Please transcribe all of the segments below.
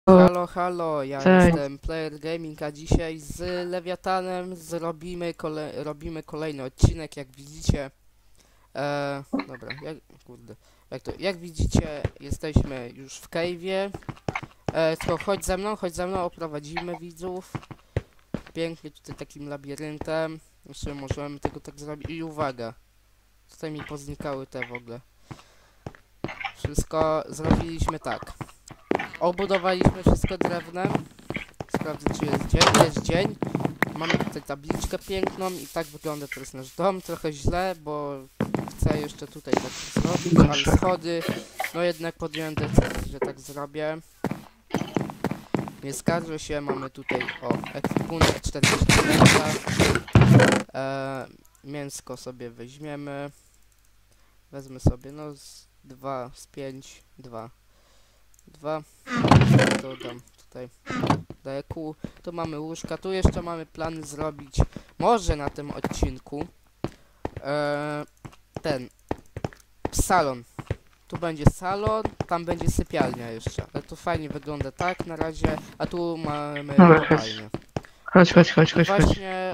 Halo, halo, ja Cześć. jestem Player Gaming, a dzisiaj z Lewiatanem robimy kolejny odcinek, jak widzicie. Dobra, kurde, jak widzicie, jesteśmy już w cave'ie. To chodź ze mną, oprowadzimy widzów. Pięknie tutaj takim labiryntem. Jeszcze możemy tego tak zrobić. I uwaga, tutaj mi poznikały te w ogóle. Wszystko zrobiliśmy tak. Obudowaliśmy wszystko drewnem. Sprawdzę, czy jest dzień. Jest dzień. Mamy tutaj tabliczkę piękną i tak wygląda teraz nasz dom. Trochę źle, bo chcę jeszcze tutaj tak zrobić, ale schody... No jednak podjąłem decyzję, że tak zrobię. Nie skarżę się, mamy tutaj, ekwipunek 40 węgla. Mięsko sobie weźmiemy. Wezmę sobie, no, z 5, 2. Dodam tutaj. Daję kół. Tu mamy łóżka. Tu jeszcze mamy plany zrobić. Może na tym odcinku. Ten. Salon. Tu będzie salon. Tam będzie sypialnia jeszcze. Ale to fajnie wygląda tak na razie. A tu mamy Dobra, kopalnię. Chodź. Właśnie.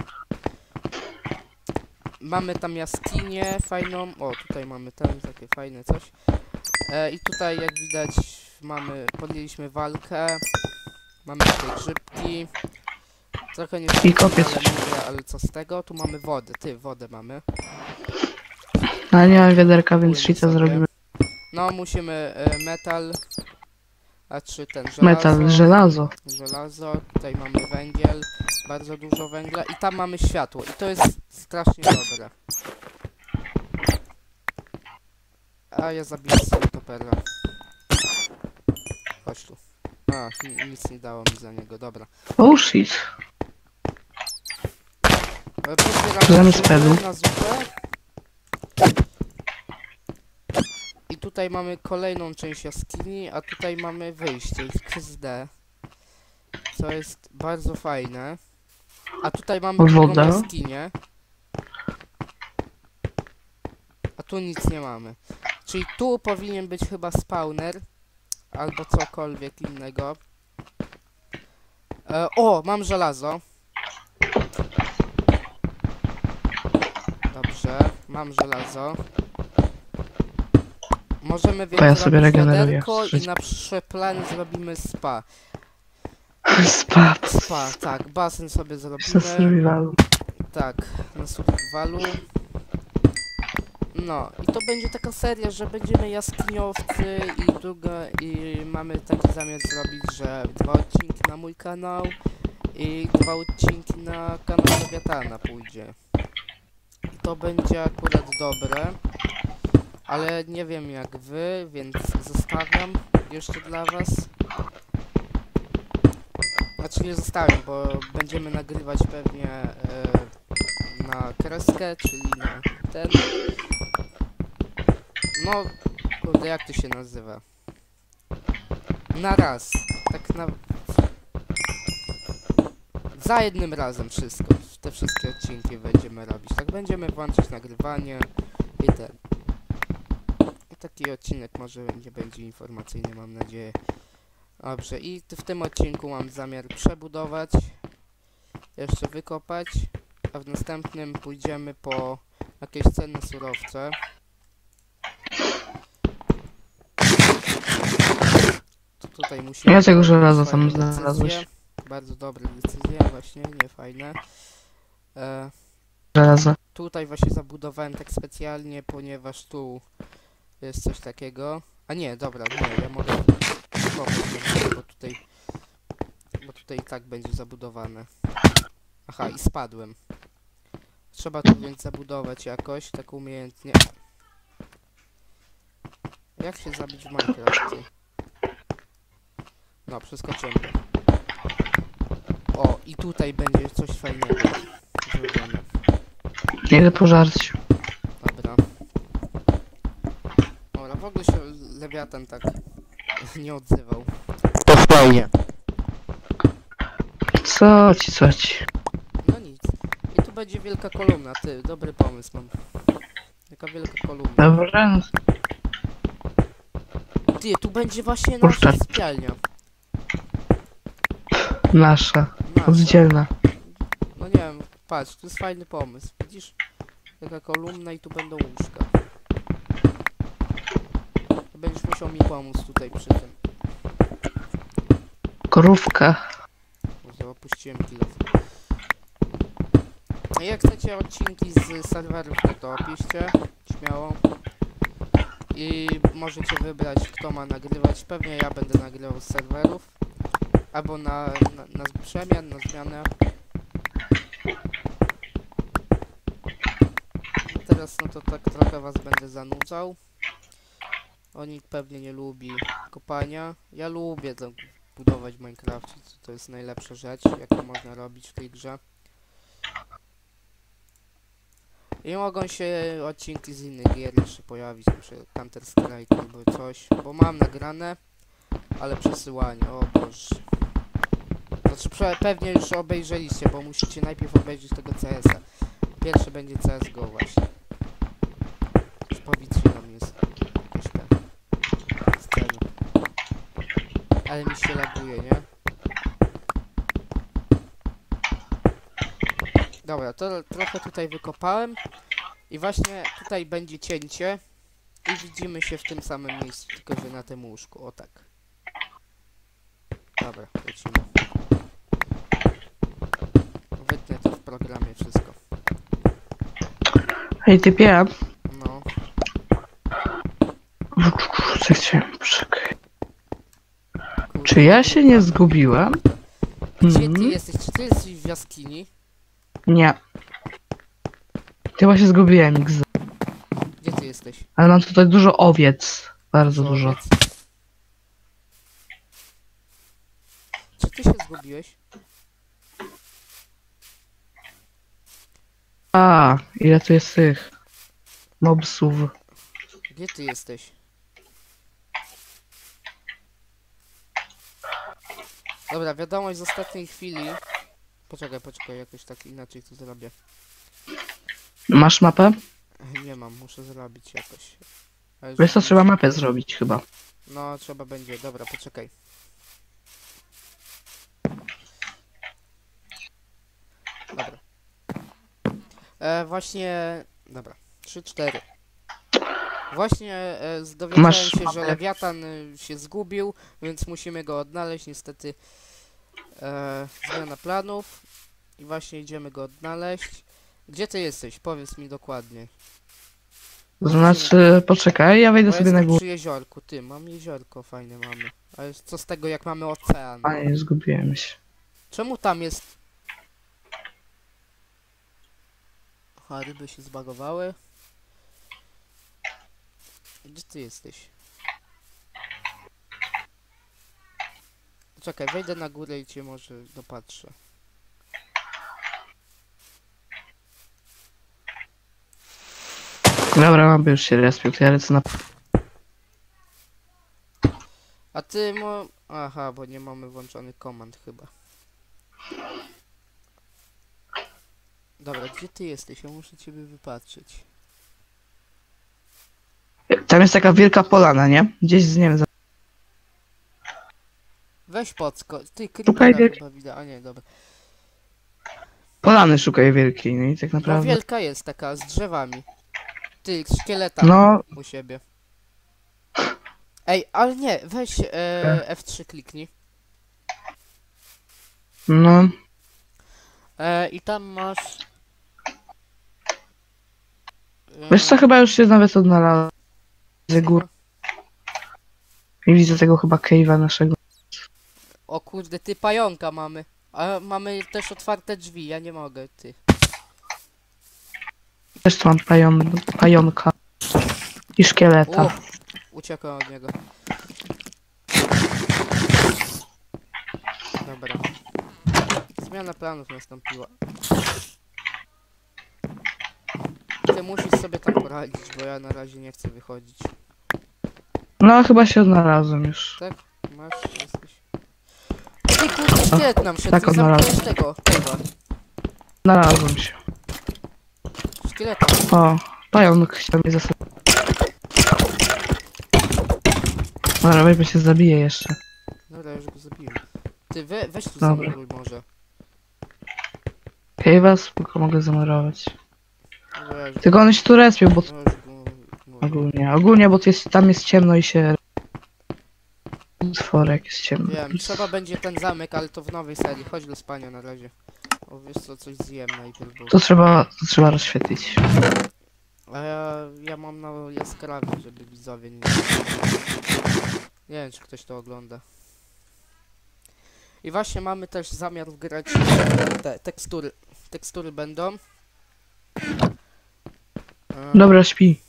Mamy tam jaskinię fajną. O, tutaj mamy tam takie fajne coś. I tutaj jak widać podjęliśmy walkę. Mamy tutaj grzybki. Trochę nie I kopię coś. ale co z tego? Tu mamy wodę. Wodę mamy. No nie mam wiaderka, więc Kupujemy shita sobie. zrobimy. No musimy metal. A czy ten Metal, żelazo. żelazo. Tutaj mamy węgiel. Bardzo dużo węgla. I tam mamy światło. I to jest strasznie dobre. A ja zabiję sobie topera. Chodź tu. A, nic nie dało mi za niego. Dobra. Oh shit. Pozbieramy Zamiast pedu. na zupę. I tutaj mamy kolejną część jaskini, a tutaj mamy wyjście XD. Co jest bardzo fajne. A tutaj mamy drugą Woda. jaskinię. A tu nic nie mamy. Czyli tu powinien być chyba spawner. Albo cokolwiek innego. Mam żelazo. Dobrze, mam żelazo. Możemy więc Ja sobie zrobić regeneruję. wiaderko i na przyszły plany zrobimy spa. Spad. Spa, tak, basen sobie Na zrobimy. survivalu. Tak, na survivalu. No, i to będzie taka seria, że będziemy jaskiniowcy i mamy taki zamiar zrobić, że 2 odcinki na mój kanał i 2 odcinki na kanał Lewiatana pójdzie. I to będzie akurat dobre, ale nie wiem jak wy, więc zostawiam jeszcze dla was. Znaczy nie zostawiam, bo będziemy nagrywać pewnie na kreskę, czyli na ten. No, kurde, jak to się nazywa? Na raz. Tak na... Za jednym razem wszystko. Te wszystkie odcinki będziemy robić. Tak będziemy włączyć nagrywanie i ten. Taki odcinek może nie będzie informacyjny, mam nadzieję. Dobrze, i w tym odcinku mam zamiar przebudować. Jeszcze wykopać. A w następnym pójdziemy po jakieś cenne surowce. Tutaj musimy... Ja tego żelaza fajne tam znalazłeś. decyzje. Bardzo dobre decyzje, właśnie, nie fajne. Żelazo. Tutaj właśnie zabudowałem tak specjalnie, ponieważ tu jest coś takiego. A nie, dobra, nie, ja mogę kopać, bo tutaj i tak będzie zabudowane. Aha, i spadłem. Trzeba tu więc zabudować jakoś, tak umiejętnie. Jak się zabić w Minecrafcie? No, przeskoczyłem. O, i tutaj będzie coś fajnego zrobione. Nie idę pożarć. Dobra. Dobra, w ogóle się Lewiatan tak nie odzywał. To fajnie. Co ci? No nic. I tu będzie wielka kolumna, dobry pomysł mam. Taka wielka kolumna. Dobra. Tu będzie właśnie nasza sypialnia. Nasza. Nasza. Oddzielna. No nie wiem, patrz, to jest fajny pomysł. Widzisz? Taka kolumna i tu będą łóżka. To będziesz musiał mi pomóc tutaj przy tym. Korówka. Może opuściłem kilo. Jak chcecie odcinki z serwerów, to opiszcie. Śmiało. I możecie wybrać, kto ma nagrywać. Pewnie ja będę nagrywał z serwerów. Albo na przemian, na zmianę. Teraz no to tak trochę was będę zanudzał. Oni pewnie nie lubi kopania. Ja lubię to budować w Minecrafcie. To jest najlepsza rzecz, jaką można robić w tej grze. I mogą się odcinki z innych gier jeszcze pojawić, na przykład Counter Strike albo coś, bo mam nagrane, ale przesyłanie, o Boże. Znaczy pewnie już obejrzeliście, bo musicie najpierw obejrzeć tego CS-a. Pierwszy będzie CSGO właśnie. Już powiedzcie nam jest jakaś ta scena. Ale mi się laguje, nie? Dobra, to trochę tutaj wykopałem i właśnie tutaj będzie cięcie i widzimy się w tym samym miejscu, tylko że na tym łóżku, o tak. Dobra, lecimy. Wytnę to w programie wszystko. Hej, typie. No, Co chciałem? Czekaj. kurde. Czy ja się nie zgubiłem? Gdzie ty Mhm. jesteś? Czy ty jesteś w jaskini? Nie. Chyba się zgubiłem, X. Gdzie ty jesteś? Ale mam tutaj dużo owiec. Bardzo dużo. Owiec? Czy ty się zgubiłeś? A, ile tu jest tych mobsów. Gdzie ty jesteś? Dobra, wiadomość z ostatniej chwili. Poczekaj, jakoś tak inaczej to zrobię. Masz mapę? Nie mam, muszę zrobić jakoś. Ale Wiesz co, żeby- trzeba mapę zrobić chyba. No, trzeba będzie. Dobra, poczekaj. Dobra. Właśnie... Dobra. 3-4. Właśnie dowiedziałem Masz się, że mapę. Lewiatan się zgubił, więc musimy go odnaleźć. Niestety zmiana planów. I właśnie idziemy go odnaleźć. Gdzie ty jesteś? Powiedz mi dokładnie. To znaczy, poczekaj, ja wejdę Bo sobie na jestem górę. przy jeziorku. Ty, mam jeziorko fajne mamy. Ale co z tego, jak mamy ocean? A nie, zgubiłem się. Czemu tam jest... Aha, ryby się zbagowały. Gdzie ty jesteś? Czekaj, wejdę na górę i cię może dopatrzę. Dobra, mapy już się respił, to ja lecę na... A ty mo... Aha, bo nie mamy włączonych komand chyba. Dobra, gdzie ty jesteś? Ja muszę ciebie wypatrzeć. Tam jest taka wielka polana, nie? Gdzieś z nim. Weź Pocko. Ty, Szukaj creepera wielki- chyba widać. A nie, dobra. Polany szukaj wielkiej, no i tak No naprawdę... wielka jest taka, z drzewami. Ty, szkieleta No, u siebie. Ej, ale nie, weź F3 kliknij. no... I tam masz... Wiesz co, chyba już się nawet odnalazłem. Z gór. I widzę tego chyba cave'a naszego. O kurde, ty pająka mamy. A mamy też otwarte drzwi, ja nie mogę, ty. Też tu mam pająka. I szkieleta. O, uciekłem od niego. Dobra. Zmiana planów nastąpiła. Ty musisz sobie tam poradzić, bo ja na razie nie chcę wychodzić. No, chyba się odnalazłem już. Tak? Masz? Jesteś... Ty kurde, szkielet nam szedł, tak ty zamknąłeś odnalazłem. tego, chyba. Znalazłem się. Szkieleta. O, pająk chciał mnie zasadzić. Dobra, weźmy się zabije jeszcze. Dobra, już go zabiłem. Ty weź tu Dobra. zamuruj może. Cave'a spoko mogę zamurować. Weź Tylko go, one się tu respią, bo weź go, ogólnie, bo tam jest ciemno i się... Utworek jest ciemny. Wiem, trzeba będzie ten zamek, ale to w nowej serii. Chodź do spania na razie. O, wiesz co, coś zjem najpierw, bo... To trzeba rozświetlić. A ja mam na jaskrawie, żeby widzowie nie... Nie wiem, czy ktoś to ogląda. I właśnie mamy też zamiar wgrać te tekstury. Tekstury będą. Dobra, śpi.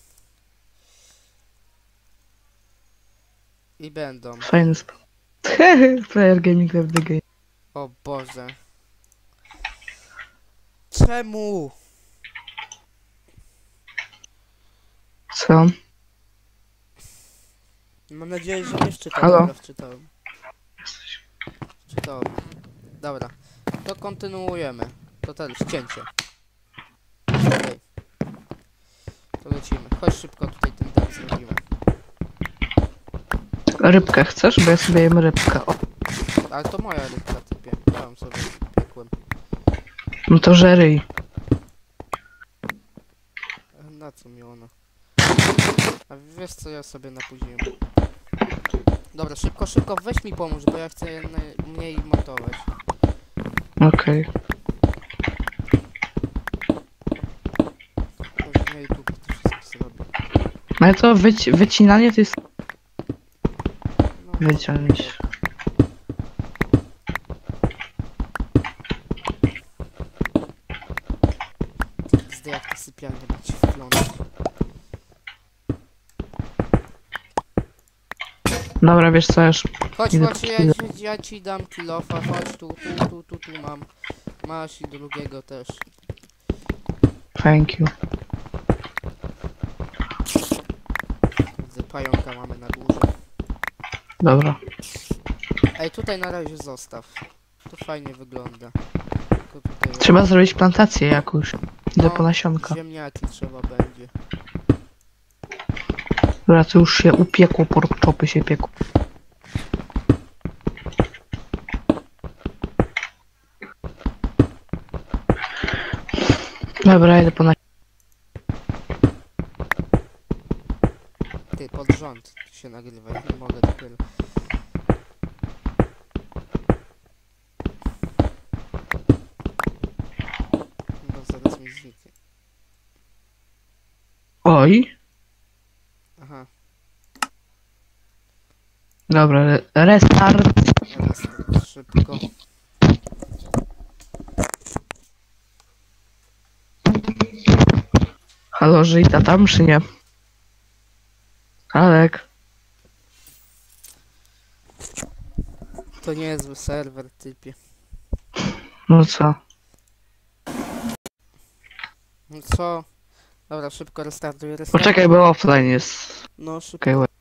I będą. Fajny Player Gaming Web the Game. O Boże. Czemu? Co? Mam nadzieję, że wiesz, czytałem. Halo? Dobra, wczytałem. Czytałem. Dobra. To kontynuujemy. To teraz cięcie. Okej. To lecimy. Chodź szybko tutaj ten tak zrobimy. Rybkę chcesz? Bo ja sobie jem rybkę. O, Ale to moja rybka typie. Dałem sobie piekłem. no to żeryj. Na co mi ona? A wiesz co, ja sobie napóźniłem. Dobra, szybko, szybko, weź mi pomóż, bo ja chcę mniej montować. Okej. Pewnie YouTube to wszystko zrobi. Ale to wycinanie to jest... No, Wyciąć. Zdy jak to sypialnia będzie wyglądać. Dobra, wiesz co, już... Chodź, Idę chodź, po ja, chwilę. ja ci dam kilofa, chodź tu mam. Masz i drugiego też. Thank you. Widzę, pająka mamy na górze. Dobra. Ej, tutaj na razie zostaw. To fajnie wygląda. Tylko tutaj... Trzeba zrobić plantację jakąś. Idę No, po nasionka. ziemniaki trzeba będzie. Dobra, to już się upiekło, pork się piekło. Dobra, idę po nasionka. Ty, pod rząd się nagrywa, nie mogę dopiero. No zaraz mi zniknie. Oj. Aha, Dobra, restart. teraz szybko. Halo, żyj tam, czy nie? Alek. To niezły serwer, typie. No co? No co? Dobra, szybko restartuję, restartuję. Poczekaj, bo offline jest. No, szybko. Okej,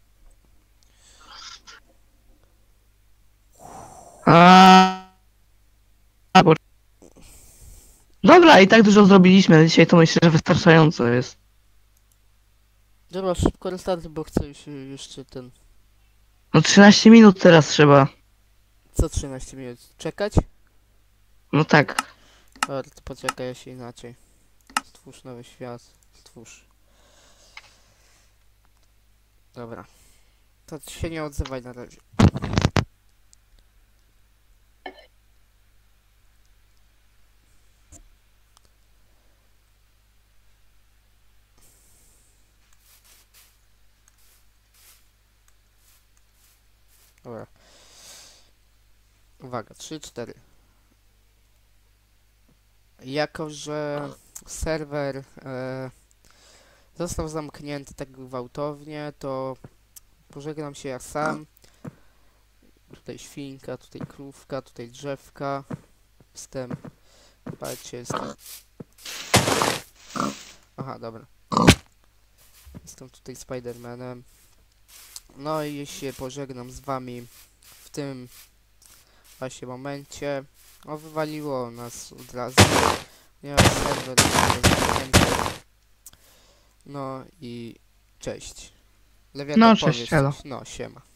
bo... Dobra, i tak dużo zrobiliśmy dzisiaj, to myślę, że wystarczająco jest. Dobra, szybko restartuj, bo chcę już jeszcze ten... No 13 minut teraz trzeba. Co 13 minut? Czekać? No tak. Dobra, to poczekaj, ja się inaczej. Stwórz nowy świat. Stwórz. Dobra. To się nie odzywaj na razie. Dobra. Uwaga, 3, 4. Jako, że serwer został zamknięty tak gwałtownie, to pożegnam się ja sam. Tutaj świnka, tutaj krówka, tutaj drzewka. Jestem... Patrzcie, jestem... Aha, dobra. Jestem tutaj Spidermanem. No i się pożegnam z wami w tym właśnie momencie. O, wywaliło nas od razu. Nie ma serwer zamknięty. No i cześć. Lewiatan, No, cześć, powiedz elo. coś. No, siema.